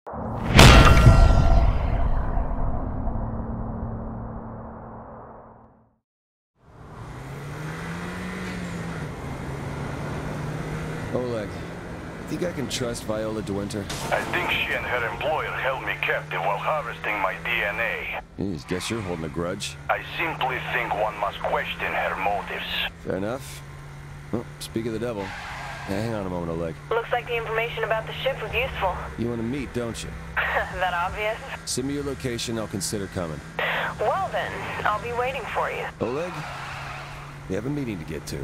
Oleg, think I can trust Viola de Winter? I think she and her employer held me captive while harvesting my DNA. Jeez, guess you're holding a grudge. I simply think one must question her motives. Fair enough. Well, speak of the devil. Hang on a moment, Oleg. Looks like the information about the ship was useful. You want to meet, don't you? That obvious? Send me your location, I'll consider coming. Well then, I'll be waiting for you. Oleg, we have a meeting to get to.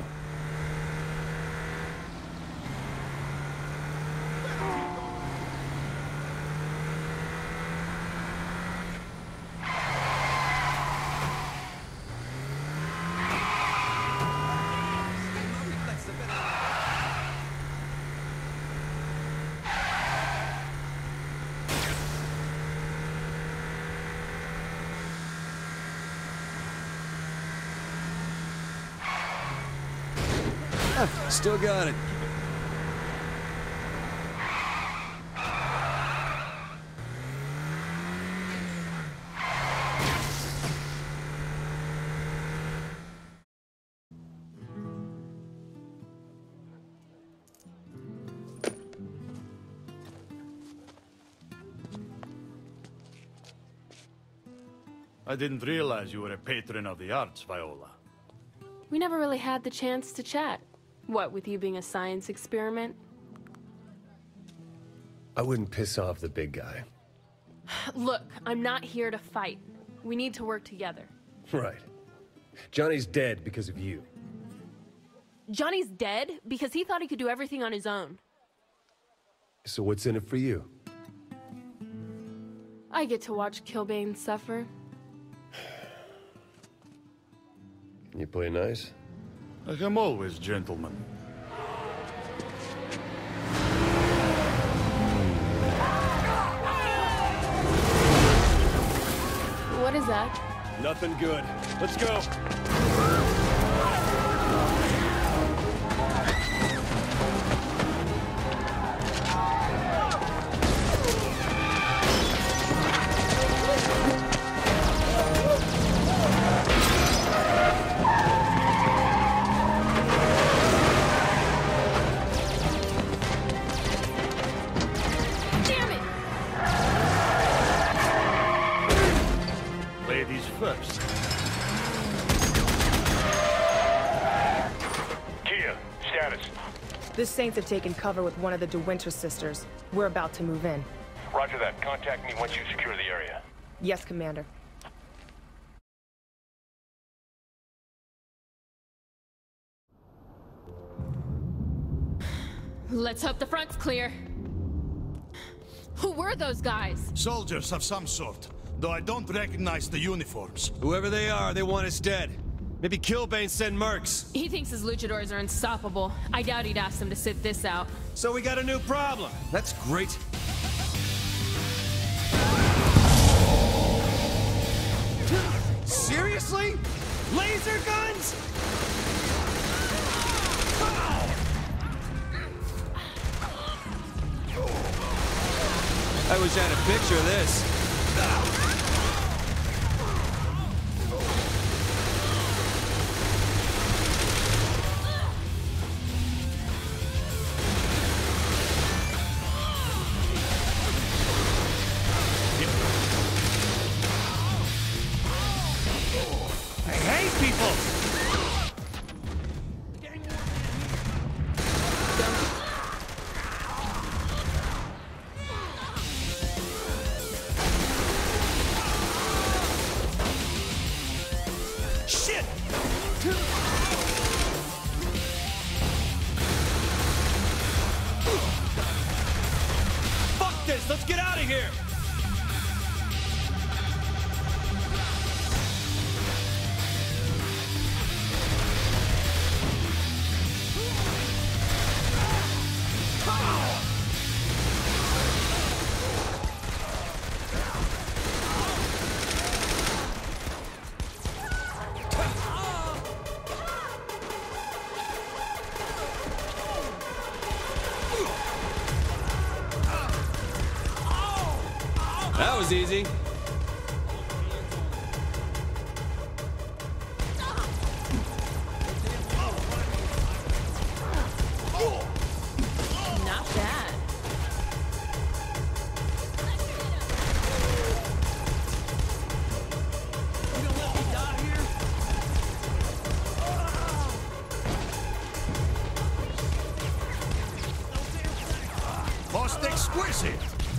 Still got it. I didn't realize you were a patron of the arts, Viola. We never really had the chance to chat. What, with you being a science experiment? I wouldn't piss off the big guy. Look, I'm not here to fight. We need to work together. Right. Johnny's dead because of you. Johnny's dead because he thought he could do everything on his own. So what's in it for you? I get to watch Killbane suffer. You play nice? I am always gentleman. What is that? Nothing good. Let's go. First. Kia, status. The Saints have taken cover with one of the De Winter sisters. We're about to move in. Roger that. Contact me once you secure the area. Yes, Commander. Let's hope the front's clear. Who were those guys? Soldiers of some sort, though I don't recognize the uniforms. Whoever they are, they want us dead. Maybe Killbane send mercs. He thinks his luchadors are unstoppable. I doubt he'd ask them to sit this out. So we got a new problem. That's great. Seriously? Laser guns? I wish I had a picture of this. I hate people! Shit! Fuck this! Let's get out of here! That was easy. Not bad. Most exquisite.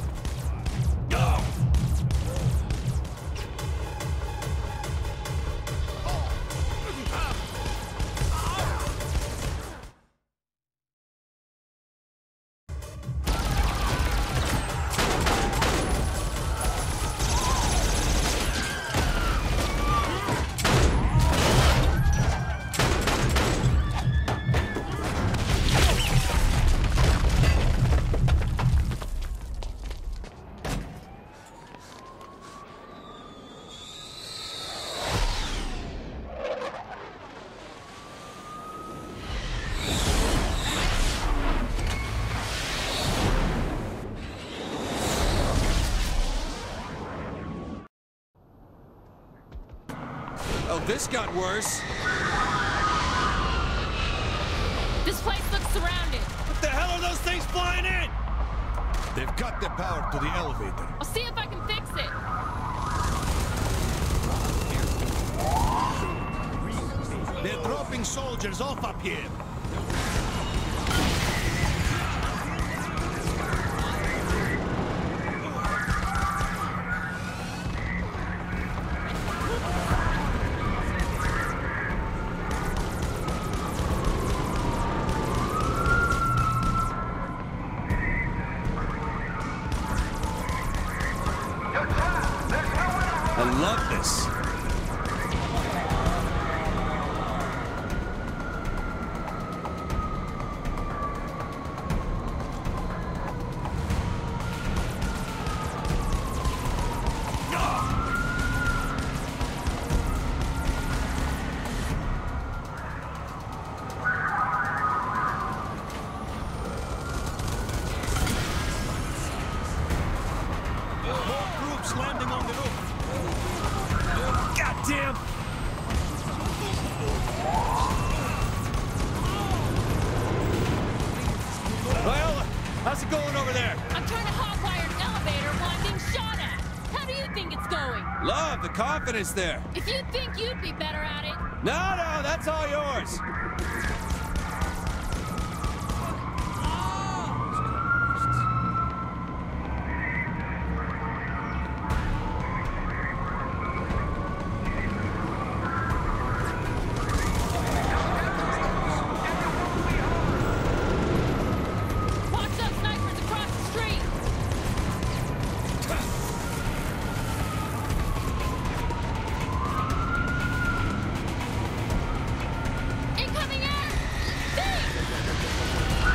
Oh, this got worse. This place looks surrounded. What the hell are those things flying in? They've cut the power to the elevator. I'll see if I can fix it. They're dropping soldiers off up here. I love this. More troops landing on the roof. Goddamn! Viola, how's it going over there? I'm trying to hotwire an elevator while I'm being shot at. How do you think it's going? Love the confidence there. If you think you'd be better at it. No, that's all yours. Watch up, snipers across the street. Incoming air! Think!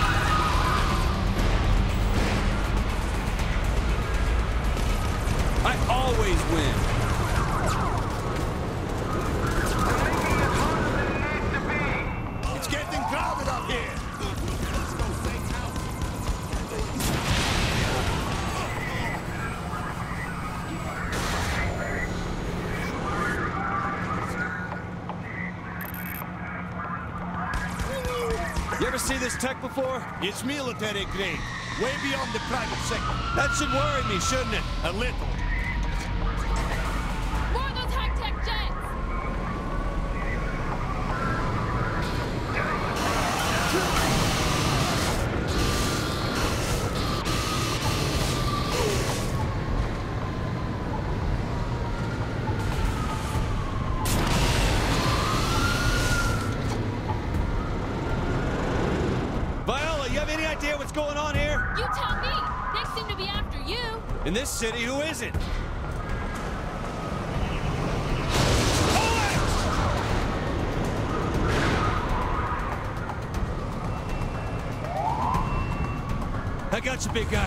I always win. It's getting crowded up here. You ever see this tech before? It's military grade, way beyond the private sector. That should worry me, shouldn't it? A little. More of those high-tech jets! Viola, you have any idea what's going on here? You tell me! They seem to be after you! In this city, who isn't? I got you, big guy.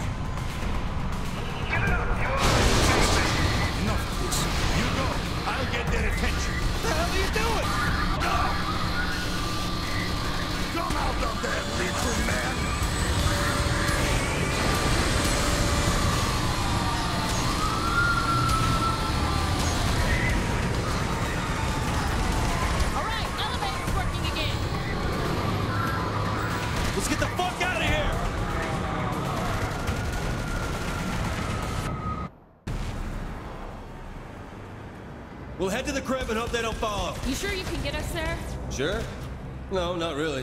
Enough of this. You go. I'll get their attention. What the hell are you doing? Come out of there, little man. We'll head to the crib and hope they don't follow. You sure you can get us there? Sure? No, not really.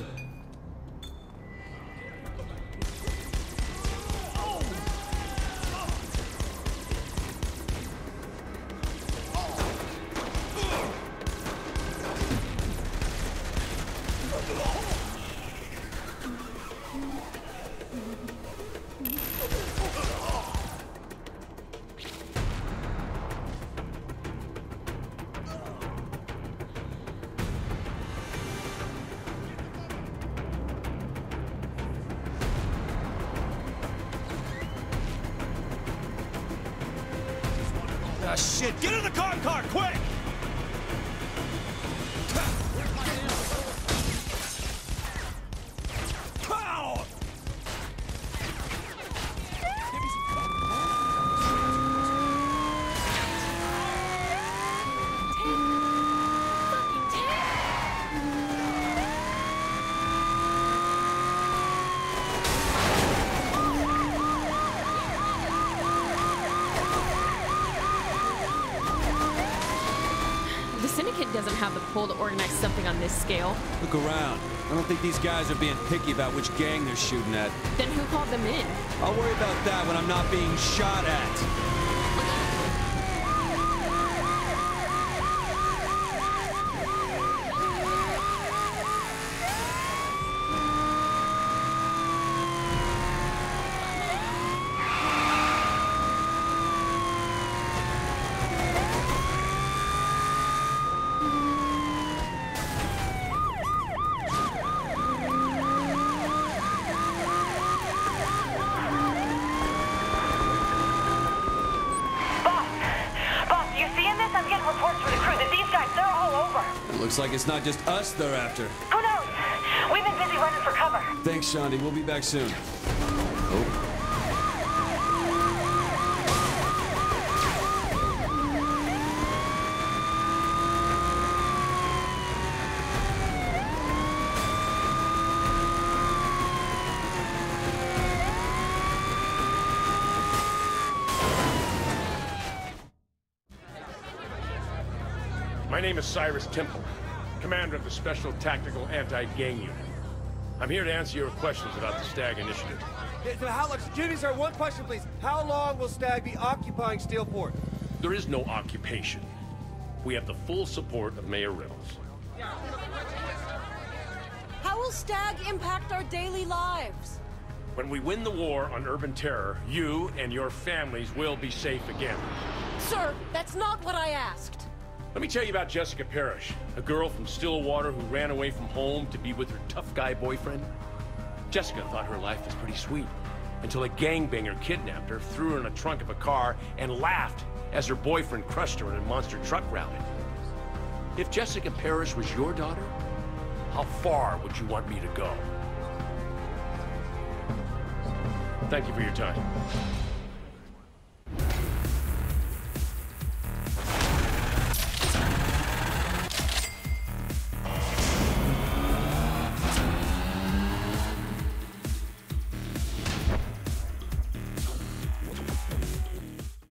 Ah, shit! Get in the car, quick! Pow! The Syndicate doesn't have the pull to organize something on this scale. Look around. I don't think these guys are being picky about which gang they're shooting at. Then who called them in? I'll worry about that when I'm not being shot at. Looks like it's not just us they're after. Who knows? We've been busy running for cover. Thanks, Shandy. We'll be back soon. Oh. My name is Cyrus Temple, commander of the Special Tactical Anti-Gang Unit. I'm here to answer your questions about the Stag Initiative. Excuse me, sir, one question, please. How long will Stag be occupying Steelport? There is no occupation. We have the full support of Mayor Reynolds. How will Stag impact our daily lives? When we win the war on urban terror, you and your families will be safe again. Sir, that's not what I asked. Let me tell you about Jessica Parrish, a girl from Stillwater who ran away from home to be with her tough guy boyfriend. Jessica thought her life was pretty sweet, until a gangbanger kidnapped her, threw her in the trunk of a car, and laughed as her boyfriend crushed her in a monster truck rally. If Jessica Parrish was your daughter, how far would you want me to go? Thank you for your time.